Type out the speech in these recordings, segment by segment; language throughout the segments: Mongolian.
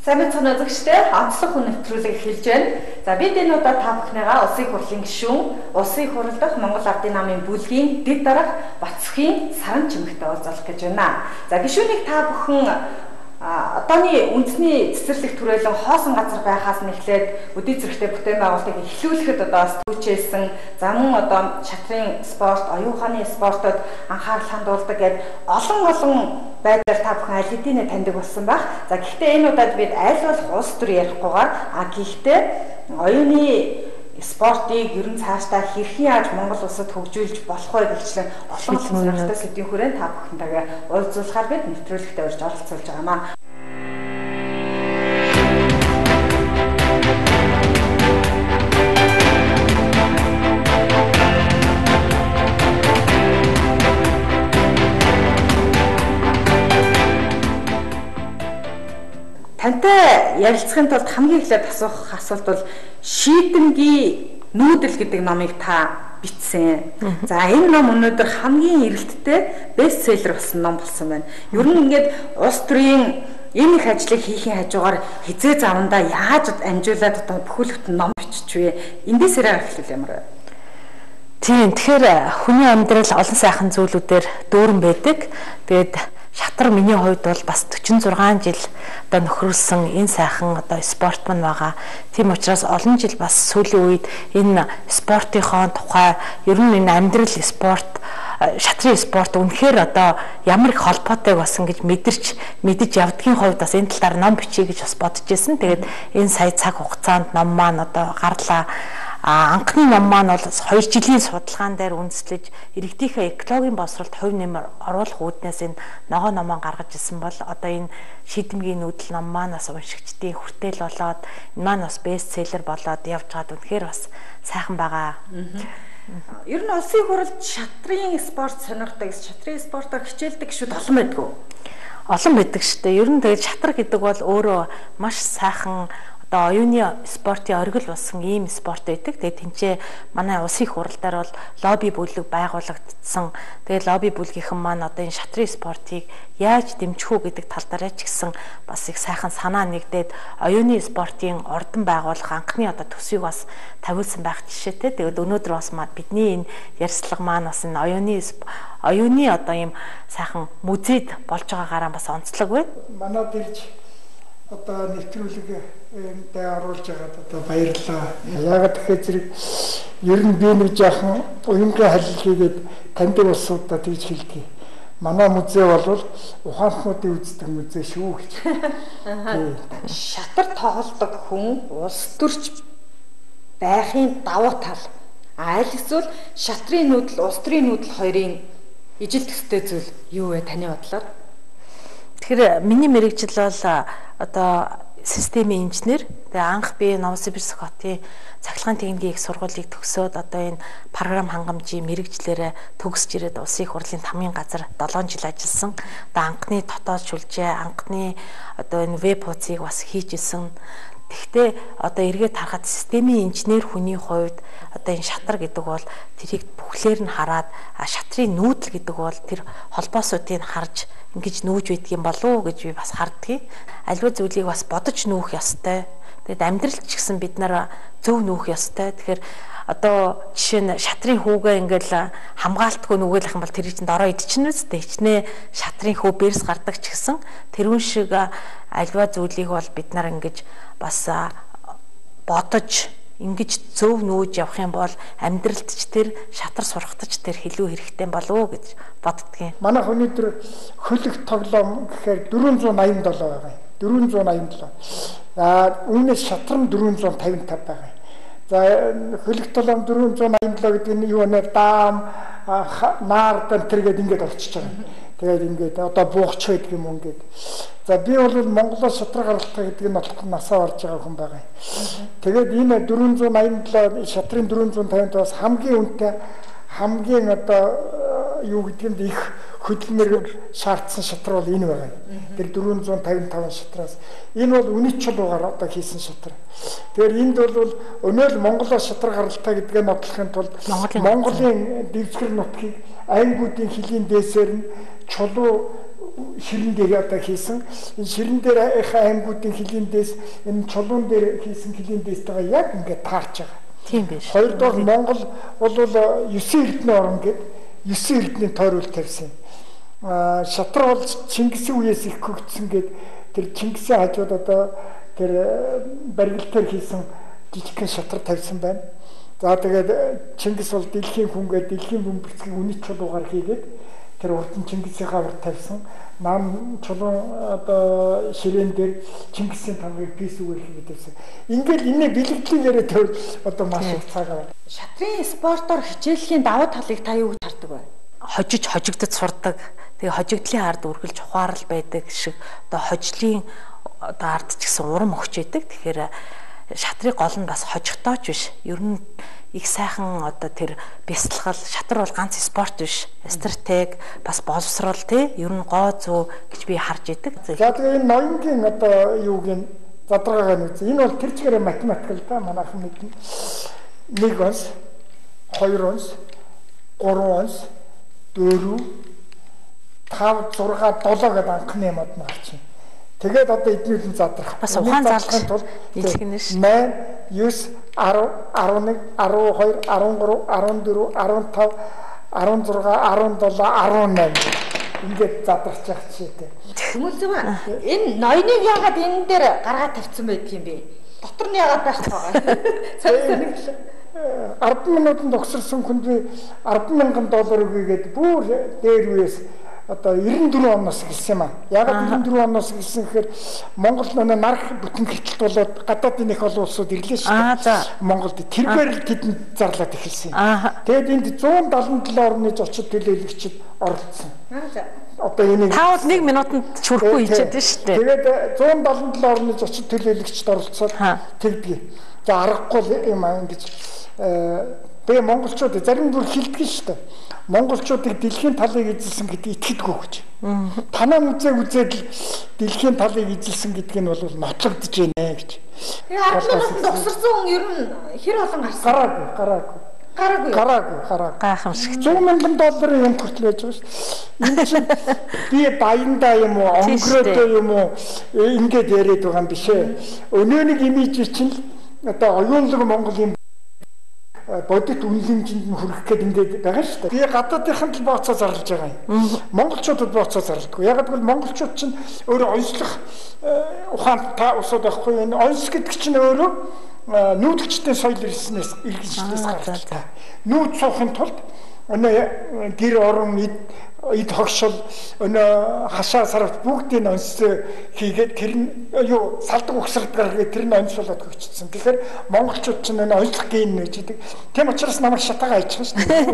Сайн мэцэн үзэгчдээ онцлог хүн нэвтрүүлэг эхэлж байна. За бид энэ удаа та бүхнийгаа улсын хурлын гишүүн, улсын хурал дахь Монгол Ардын намын бүлгийн дэд дарга Бацхийн Саран чимэгтэй уулзах гэж байна. За гишүүнийг та бүхэн одооны үндэсний цэцэрлэг түрээлэн хоосон газар байхаас нь эхлээд өдий зэрэгтэй бүтээн байгуулалтыг эхлүүлэхэд одоо сүүчээсэн за мөн одоо шатрын спорт, оюун ухааны спортод анхаарал хандуулдаг гэдэг олон байдлаар та бүхэн аль хэдийнэ таньдаг болсон байх. За гэхдээ энэ удаад бид аль болох улс төр ярихгүйгээр гэхдээ оюуны спортыг ер нь цаашдаа хэрхэн яаж Монгол улсад хөгжүүлж болох вэ гэхчлэн олон сонирхолтой сэдвийн хүрээнд та бүхэнтэйгээ уулзуулахаар бид нэвтрүүлэгтээ урьж оролцуулж байгаамаа. Тантай ярилцахын тулд хамгийн эхлээд асуух асуулт бол шийдэмгийн нүүдэл гэдэг номыг та бичсэн. За энэ ном өнөөдөр хамгийн эрэлттэй бестселлер болсон ном болсон байна. Ер нь ингээд улс төрийн энэ их ажлыг хийхин хажуугаар хизээ завандаа яаж амжуулаад одоо бүхэлдээ ном биччихвэ? Эндээсээрээ эхлүүл ямар вэ? Тийм. Тэгэхээр хүний амьдрал олон сайхан зүйлүүдээр дүүрэн байдаг. Тэгээд Шатар миний хувьд бол бас 46 жил одоо нөхрөлсөн энэ сайхан одоо спортман байгаа. Тийм учраас олон жил бас сүүлийн үед энэ спортынхон тухай ер нь энэ амьдрал спорт, шатрын спорт үнэхээр одоо ямар их холбоотой болсон гэж мэдэж явдгийн хувьд бас энэ талаар ном бичиж гэж бас бодож ирсэн. Тэгээд энэ сая цаг хугацаанд ном маань одоо гарлаа. Анхны ном маань бол 2 жилийн судалгаан дээр үндэслэж иргэдийнхээ экологийн боловсролд хувь нэмэр оруулах үүднээс энэ ногоо номоо гаргаж ирсэн бол одоо энэ шийдэмгийн нүүдэл ном маань бас уншигчдын хүртэл болоод энэ маань бас бестселлер болоод явж байгаад үнэхээр бас сайхан байгаа. Ер нь улсын хурлд шатрын спорт сонирхдаг, шатрын спортоор хичээлдэг гишүүд олон байдаг уу? Олон байдаг шүү дээ. Ер нь тэгээд шатар гэдэг бол өөрөө маш сайхан одоо оюуны спортын оргил болсон ийм спорт байдаг. Тэгээд тэнцээ манай улсын хуралдаар бол лобби бүлэг байгуулагдсан. Тэгээд лобби бүлгийнхэн маань одоо энэ шатрын спортыг яаж дэмжих үү гэдэг тал дээр ч гэсэн бас их сайхан санаа нэгдээд оюуны спортын ордон байгуулах анхны одоо төсвийг бас тавиулсан байх жишээтэй. Тэгээд өнөөдөр бас бидний энэ ярилцлага маань бас энэ оюуны одоо ийм сайхан музейд болж байгаагаараа бас онцлог байна. Манайд ирж одоо нэвтрүүлэг оруулж байгаад одоо баярлалаа. Яагаад тэгэхээр зэрэг ер нь би нэг жаахан уянгийн халил хийгээд таньдаг улсуудаа тэгж хэлдэг. Манай музей бол ухаанхнуудын үздэг музей шүү гэж. Шатар тоглодог хүн улс төрч байхын давуу тал. Аль эсвэл шатрын нүүдэл, улс төрийн нүүдэл хоёрын ижил төстэй зүйл юу вэ таны бодлоор? Тэгэхээр миний мэрэгжил бол одоо системийн инженер. Тэгээ анх би Новосибирск хотын цахилгаан техникийн их сургуулийг төгсөөд одоо энэ програм хангамжийн мэрэгжлээрээ төгсж ирээд улсын хурлын тамгын газар 7 жил ажилласан. Одоо анхны дотоод шүлжээ, анхны одоо энэ веб хуудсыг бас хийж исэн. Тэгвэл одоо эргээд харахад системийн инженер хүний хувьд одоо энэ шатар гэдэг бол тэрийг бүхлээр нь хараад шатрын нүүдэл гэдэг бол тэр холбоосуудыг харж ингэж нүүж байдаг юм болов уу гэж би бас харддаг. Аливаа зүйлийг бас бодож нүүх ёстой. Тэгэд амьдралч гэсэн бид нар зөв нүүх ёстой. Тэгэхээр одоо жишээ нь шатрын хүүгээ ингээл хамгаалтгүй нүгэлэх юм бол тэр чинь дороо идчихнэ үстэй. Хичнээн шатрын хүү бэрс гардаг ч гэсэн тэрүүн шиг аливаа зүйлийг бол бид нар ингэж бас бодож ингэж зөв нүүж явах юм бол амьдралд ч тэр шатар сурахтаж тэр илүү хэрэгтэй болов уу гэж боддгийн. Манай өнөөдөр хөлөг тоглоом гэхээр 487 байгаа юм. 487. Үүнээс шатар нь 455 байгаа юм. За хөлөг тоглоом 487 гэдэг нь юу нэ даам наар тэр гээд ингэж орчиж байгаа. Тэгээд ингээд одоо буухч байдаг юм ингээд. За би бол Монголоос шатрын гаралтай гэдэг нь болохоор насаа орж байгаа хүн байгаа. Тэгээд энэ 487 шатрын 450-аас хамгийн үнэтэй хамгийн одоо юу гэдгиймд их хөдөлмөр шаардсан шатар бол энэ байгаа. Тэр 455 шатраас энэ бол үнэт чулуугаар одоо хийсэн шатар. Тэгэхээр энд бол өнөөл Монголоос шатрын гаралтай гэдгээ нотлохын тулд Монголын дэвсгэр нутгийг аймагуудын хилийн дээсээр нь чулуу ширэн дээр одоо хийсэн энэ ширэн дээр аймагуудын хилэндээс энэ чулуун дээр хийсэн хилэндээстэйгээ яг ингээд таарч байгаа. Тийм биш. Хоёрдугаар Монгол бол 9 эрдэнэ орн гэд 9 эрдэнийн тойрол тавьсан. Шатрал бол Чингисийн үеэс их хөгжсөн гэд тэр Чингисийн хажууд одоо тэр барилтаар хийсэн жижигхэн шатрал тавьсан байна. За тэгээд Чингис бол дэлхийн хүнгээ дэлхийн бөмбөрцгийг үнэт чулуугаар хийгээд тэр урд нь Чингисийнхаа урд тавьсан. Нам чулуун одоо ширээн дээр Чингисийн тамгыг писүүгээр хийгээд тавьсан. Ингээд энэ бэлэгдлийн яриа төр одоо маш их цагаа. Шатрын спортоор хичээллийн давуу талыг та юу гэж хардаг вэ? Хожигдож сурдаг. Тэгээ хожигдлын ард үргэлж ухаарал байдаг шиг одоо хожлын одоо ард ч гэсэн урам өгч байдаг. Тэгэхээр шатрын гол нь бас хожигтооч биш. Ер нь их сайхан одоо тэр бясалгал шатар бол ганц спорт биш. Стратеги бас боловсрол тий ер нь гоо зөө гэж би харж идэг. За тэгээ энэ ноёнгийн одоо юуг нь задраагаа нь үгүй. Энэ бол тэр чигээр математик л да манайхан мэднэ. 1 онс, 2 онс, 3 онс, 4 5 6 7 гэдэг анхны юмуд нь гарч байна. Тэгээд одоо эднүүд нь задрах. Бас ухаан зарлахын тулд нийлгэн нь ш. 8 9 10 11 12 13 14 15 16 17 18 ингээд задрах чах чийтэй. Хүмүүлзэв энэ ноёныг яагаад энэ дээр гаргаад тавьсан байдаг юм бэ? Дотор нь яагаад тааштай байгаа? Сонирхолтой. 10 минутанд огсорсон хүнд би $10,000 өгөөгээд бүр дээр үеэс одоо 94 оноос гэлсэн юм аа. Ягаад 94 оноос гэлсэн гэхээр Монгол нөө нарх бүтэн хэтэлт болоод гадаадын их олон улсууд ирлээ шүү дээ. Монголд тэрээр л тэдэнд зарлаад эхэлсэн. Тэгээд энд 177 орны зочид төлөөлөгчд оролцсон. Одоо энийг та бол 1 минутанд чүрхгүй хийчихэд байна шүү дээ. Тэгээд 177 орны зочид төлөөлөгчд оролцоод тэгдэг. За аргагүй юм аа ингэж тэгээ монголчууд зарим бүр хилдэг шүү дээ. Монголчуудыг дэлхийн талыг эзэлсэн гэдэг итгэдэггүй гэж. Танаа үзээд л дэлхийн талыг эзэлсэн гэдг нь бол нотлогдож байна гэж. Тэгээ 10 минутанд огсорсон хүн ер нь хэр олон гарсан? Гараагүй. Гайхамшиг. $100,000 юм хүртэл байж байгаа шүү. Энэ чинь би баяндаа юм уу, онгороотой юм уу ингээд яриад байгаа юм биш ээ. Өнөөний имиж чинь одоо оюунлаг Монголын бодит үнэлэмжинд нь хүрэх гээд ингээд байгаа шүү дээ. Би гадаадынханд л бооцоо зарлаж байгаа юм. Монголчуудад бооцоо зарлахгүй. Яг гэвэл монголчууд чинь өөрөө онцлог ухаантай усуд байхгүй. Энэ онц гэдэг чинь өөрөө нүүдгчдийн соёл иргэншнээс гардаг. Нүүд суухын тулд өнөө гэр орон эд хогшил өнөө хашаа сарвт бүгдийг онц хийгээд тэр нь юу салдаг өгсөрдөг гэхээр тэр нь онцлоод хөгжсөн. Тэгэхээр монголчууд ч энэ онцлог ген нэж идэг. Тийм учраас намайг шатаага хайчих шүү дээ.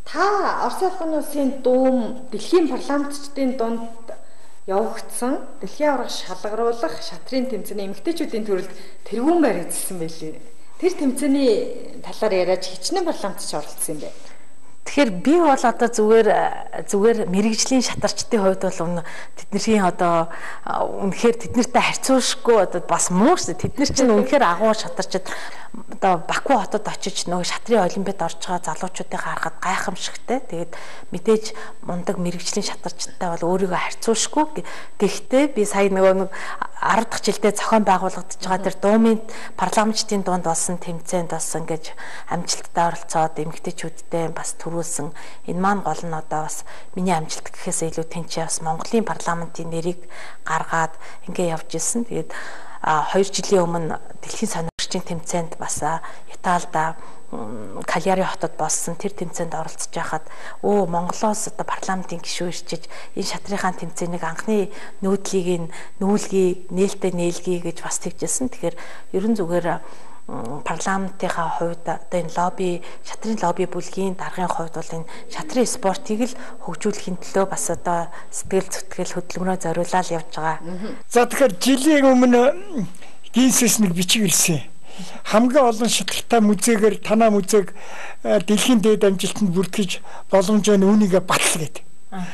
Та Орос улсын улсын дуум дэлхийн парламентчдын дунд явагдсан дэлхийн аврах шалгаруулах шатрын тэмцээний эмэгтэйчүүдийн төрөлд тэргүүн байр эзэлсэн байлээ. Тэр тэмцээний талаар яриад хичнээн парламентч оролцсон юм байна. Тэгэхээр би бол одоо зүгээр мэрэгжлийн шатарчдын хувьд бол тэдний одоо үнэхээр тэднэртэй харьцуулшгүй одоо бас муу шүү дээ. Тэд нар чинь үнэхээр агуу шатарчд одоо Баку хотод очиж нөгөө шатрын олимпиад орж байгаа залуучуудыг харахад гайхамшигтай. Тэгээд мэдээж мундаг мэрэгжлийн шатарчдтай бол өөрийгөө харьцуулшгүй. Гэхдээ би сая нөгөө 10 дахь жилдээ зохион байгуулагдаж байгаа тэр дуумын парламентчдын дунд болсон тэмцээнд бас ингэж амжилттай оролцоод эмэгтэйчүүдтэй бас төрүүлсэн. Энэ маань гол нь одоо бас миний амжилт гэхээс илүү тэнцээ бас Монголын парламентын нэрийг гаргаад ингэ явж ирсэн. Тэгээд 2 жилийн өмнө дэлхийн сонирхчдын тэмцээнд бас Италид Кальяри хотод болсон тэр тэмцээнд оролцож байхад Монголоос одоо парламентын гишүүн ирчиж энэ шатрынхаа тэмцээнийг анхны нүүдлийг нээлттэй нээлгий гэж бас тэгжсэн. Тэгэхээр ерөн зүгээр парламентынхаа хувьд одоо энэ лобби шатрын лобби бүлгийн даргын хувьд бол энэ шатрын спортыг л хөгжүүлэхийн төлөө бас одоо сэтгэл зүтгэл хөдөлмөрөө зориулаад явж байгаа. За тэгэхээр жилийн өмнө Гинсэс нэг бичиг ирсэн. Хамгийн олон шатртай музейгээр танаа музейг дэлхийн дээд амжилтанд бүртгэж боломжтой үүнийгээ батал гэдэг.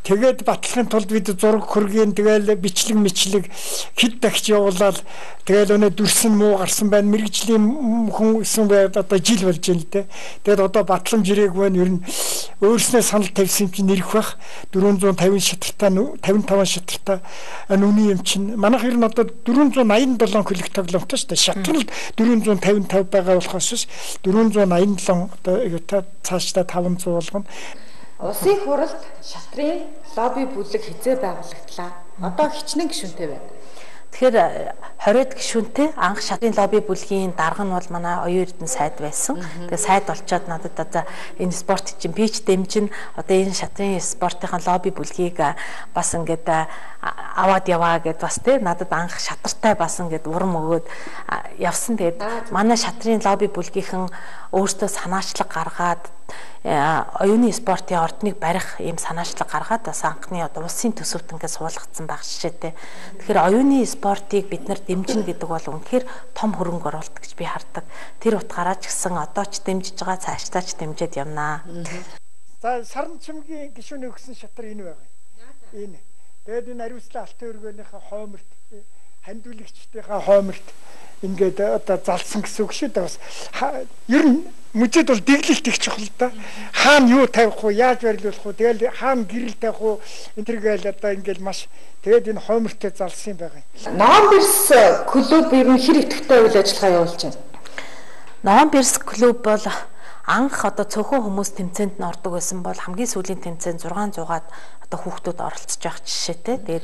Тэгээд батлахын тулд бид зураг хөргийн тэгэл бичлэг хэд дахиж явуулаад тэгэл өнөө дүрсэн муу гарсан байна. Мэргэжлийн хүн исэн байгаад одоо жил болж байна л дээ. Тэгээд одоо батламж ирээг байна. Ер нь өөрснөө санал тавьсан чинь нэрх бах 450 шатартай 55 шатартай нүний юм чинь манайх ер нь одоо 487 хөлөг тоглоомтой шүү дээ. Шатрал 455 байгаа болохоос 487 одоо цаашдаа 500 болгоно. Улсын хурлд шатрын лобби бүлэг хизээ байгуулагдлаа. Одоо хичнээн гишүүнтэй байна. Тэгэхээр 20-д гишүүнтэй анх шатрын лобби бүлгийн дарга нь бол манай оюун эрдэнэ сайд байсан. Тэгээ сайд олцоод надад одоо энэ спорт чинь би ч дэмжин одоо энэ шатрын спортын лобби бүлгийг бас ингээд аваад яваа гэд бас тий надад анх шатартай бас ингээд урам өгөөд явсан. Тэгээд манай шатрын лобби бүлгийнхэн өөртөө санаачлаг гаргаад оюуны спортын ордныг барих ийм санаачлаг гаргаад бас анхны одоо улсын төсөвт ингээд суулгацсан байх жишээтэй. Тэгэхээр оюуны спортыг бид нар дэмжинэ гэдэг бол үнэхээр том хөрөнгө оруулалт гэж би хардаг. Тэр утгаараа ч гэсэн одоо ч дэмжиж байгаа, цаашдаа ч дэмжиж явнаа. За сарн чимгийн гишүүний өгсөн шатар энэ байгаа. Энэ. Тэгээд энэ ариуслан алтан өргөөнийхөө хойморт хандуулагчдынхаа хойморт ингээд одоо залсан гэсэн үг шүү дээ. Бас ер нь мужид бол дэглэлт их чухал да. Хаана юу тавих уу, яаж барилуулах уу, тэгэл хаана гэрэл тавих уу энэ төргээл одоо ингээд маш тэгээд энэ хоймортой залсан юм байгаа юм. Номберс клуб ер нь хэр идэвхтэй үйл ажиллагаа явуулж байна? Номберс клуб бол анх одоо цөөхөн хүмүүс тэмцээнд нь ордог байсан бол хамгийн сүүлийн тэмцээнд 600-аад одоо хүүхдүүд оролцож байх жишээтэй. Тэгээд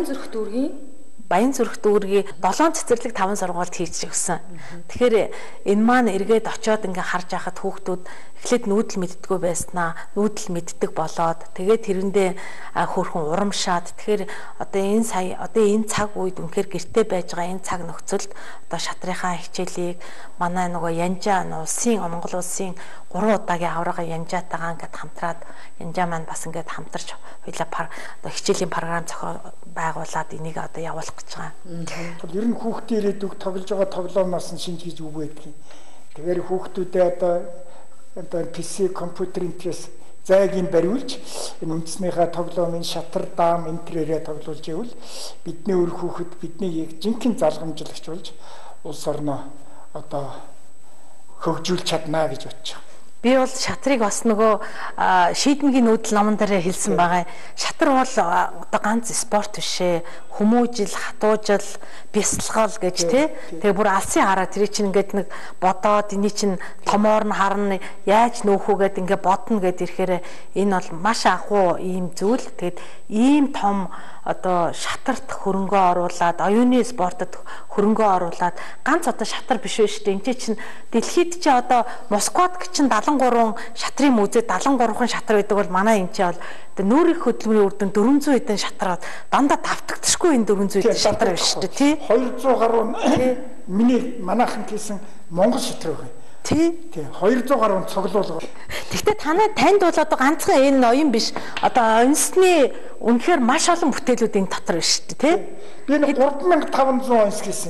Баян зүрх дүүргийн 7 цэцэрлэг 5 сургуульд хийж өгсөн. Тэгэхээр энэ маань эргээд очиод ингээ харж байхад хүүхдүүд эхлээд нүүдэл мэддэггүй байснаа нүүдэл мэддэг болоод тэгээд тэрэндээ хөөрхөн урамшаад тэгэхээр одоо энэ цаг үед үнэхээр гэртээ байж байгаа энэ цаг нөхцөлд одоо шатрынхаа хичээлийг манай нөгөө Янжаа Монгол улсын 3 удаагийн аврага Янжаатайгаа ингээд хамтраад Янжаа маань бас ингээд хамтарч хоёлаа одоо хичээлийн програм зохион байгуулад энийг одоо явуулах гэж байгаа. Ер нь хүүхдийн ирээдүйг тоглож байгаа тоглоомоос нь шинж гэж үг байдаг. Тэгэхээр хүүхдүүдээ одоо PC компьютер интерес зайгийг бариулж энэ үндэснийхээ тоглоомын шатар даам энтрээрээ тоглуулж ивэл бидний өр хүүхэд бидний яг жинхэнэ залгамжлагч болж улс орноо одоо хөгжүүлж чаднаа гэж бодчих. Би бол шатрыг бас нөгөө шийдмгийн нүүдэл номон дээр хэлсэн байгаа. Шатар бол одоо ганц спорт биш ээ. Хүмүүжил, хатуужил, бясалгал гэж тий. Тэгээ бүр алсын хараа тэр чинь ингээд нэг бодоод эний чинь томоор нь харна яаж нөөхөөгээд ингээд бодно гэд ирэхээр энэ бол маш ахуй ийм зүйл. Тэгээд ийм том одоо шатарт хөрөнгө оруулаад оюуны спортод хөрөнгө оруулаад ганц одоо шатар биш үү шүү дээ. Энд чинь дэлхийд чи одоо Москвад чинь 73 шатрын музей 73хан шатар байдаг бол манай энэ чинь бол нүүрийн хөдөлмөрийн үр дүн 400 хэдэн шатраад дандаа давтагдчихгүй энэ 400 хэдэн шатар биш шүү дээ тий 200 гаруй миний манайхан хийсэн Монгол шатар байгаа. Тий 200 гаруй цуглуулга. Гэхдээ танд бол одоо ганцхан энэ ноён биш одоо онцны үнэхээр маш олон бүтээлүүд энэ дотор биш шүү дээ тий. Би нэг 3500 онц хийсэн.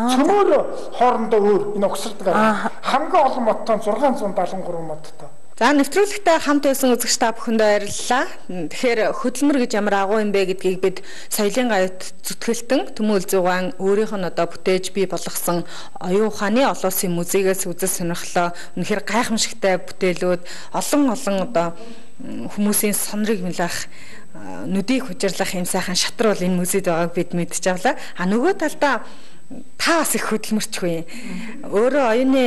Цөмөр хоорондоо өөр энэ угсардаг. Хамгийн олон модтой 673 модтой. За нэвтрүүлэгтээ хамт байсан үзэгч та бүхэндээ баярлалаа. Тэгэхээр хөдөлмөр гэж ямар агуу юм бэ гэдгийг бид соёлын гавьд зүтгэлтэн Төмөл Зугаан өөрийнх нь одоо бүтээж бий болгосон оюун ухааны олон улсын музейгээс үзэл сонирхлоо. Үнэхээр гайхамшигтай бүтээлүүд олон одоо хүмүүсийн сонрыг мэлэх нүдийг хужирлах юм сайхан шатар бол энэ музейд байгааг бид мэдж авлаа. А нөгөө талдаа та бас их хөдөлмөрчгүй. Өөрөө оюуны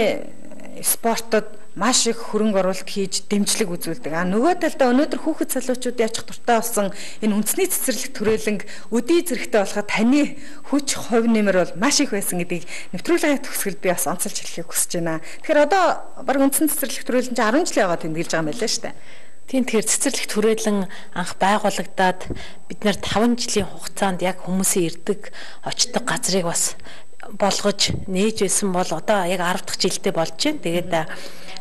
спортод маш их хөрөнгө оруулалт хийж дэмжлэг үзүүлдэг. Нөгөө талдаа өнөөдөр хүүхэд залуучуудын ач дуртай болсон энэ үндэсний цэцэрлэг төрөлнг өдий зэрэгтэй болоход таны хүч хувь нэмэр бол маш их байсан гэдгийг нэвтрүүлгийн төгсгөлд би бас онцолж хэлхийг хүсэж байна. Тэгэхээр одоо баг үндэсний цэцэрлэг төрөлн чинь 10 жилийн яваад тэмдэглэж байгаа юм байлаа шүү дээ. Тийм тэгэхээр цэцэрлэг төрөлн анх байгуулагдаад бид нэр 5 жилийн хугацаанд яг хүмүүсийн ирдэг очдог газрыг бас болгож нээж байсан бол одоо яг 10 дахь жилдээ болж байна. Тэгээд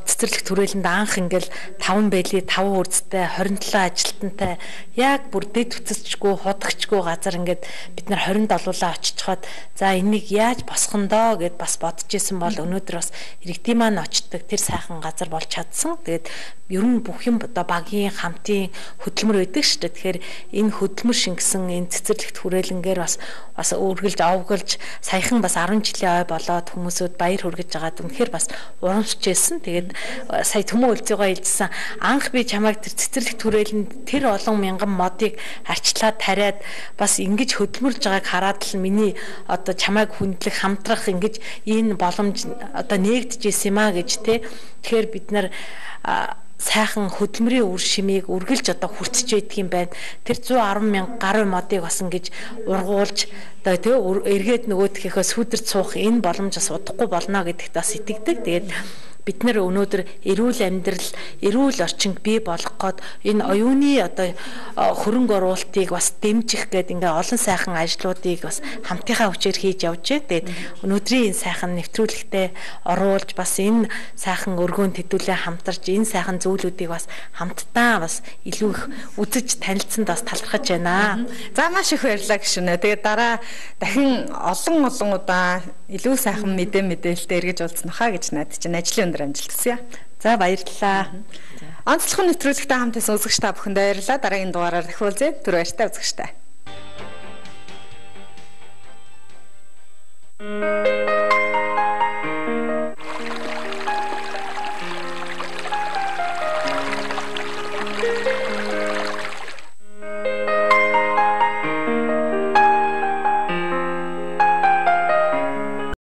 цэцэрлэг түрээлэнд анх ингээл 5 бэлий 5 үрцтэй 27 ажилтнтай яг бүр дэд үцэсчгүй худагчгүй газар ингээд бид нар 27-аа очичхоод за энийг яаж босгондоо гэд бас бодож исэн бол өнөөдөр бас иргэдийн маань очдог тэр сайхан газар болж чадсан. Тэгээд ер нь бүх юм одоо багийн хамтын хөдөлмөр байдаг шүү дээ. Тэгэхээр энэ хөдөлмөр шингэсэн энэ цэцэрлэгт хүрээлэнгээр бас үргэлж овголж саяхан бас 10 жилийн ой болоод хүмүүсүүд баяр хүргэж байгаад үнэхээр бас урамшиж байсан. Тэгээд сая Төмөн өлзийгоо хэлжсэн анх би чамайг тэр цэцэрлэгт хүрээлэнд тэр олон мянган модыг арчлаад тариад бас ингэж хөдөлмөрлж байгааг хараад л миний одоо чамайг хүндлэх хамтрах ингэж энэ боломж одоо нээгдэж исэн юм а гэж те. Тэгэхээр бид нар сайхан хөдөлмөрийн үр шимийг үргэлж одоо хүртэж байдаг юм байна. Тэр 110 мянга гаруй модыг бас ингэж ургуулж одоо эргээд нөгөөдхийнхөө сүдэрч суух энэ боломж бас удахгүй болно гэдэгт бас итгэдэг. Тэгээд бид нар өнөөдөр эрүүл амьдрал, эрүүл орчинд бий болгох гээд энэ оюуны одоо хөрөнгө оруулалтыг бас дэмжих гээд ингээ олон сайхан ажлуудыг бас хамтынхаа хүчээр хийж явж байна. Тэгээд өнөөдрийн энэ сайхан нэвтрүүлэгтээ оруулж бас энэ сайхан өргөөн төдөлөө хамтарч энэ сайхан зүйлүүдийг бас хамтдаа бас илүү их үзэж танилцсанд бас талархаж байна. За маш их баярлалаа гişүнэ. Тэгээд дараа дахин олон удаа илүү сайхан мэдээлэлтэй эргэж уулзах хаа гэж найдаж байна. Ажлын өндөр амжилт хүсье. За баярлалаа. Онцлохон нэвтрүүлэгтээ хамт исэн үзэгч та бүхэнд баярлалаа. Дараагийн дугаараар дахин уулзъя. Түр баяртай үзэгчтэй.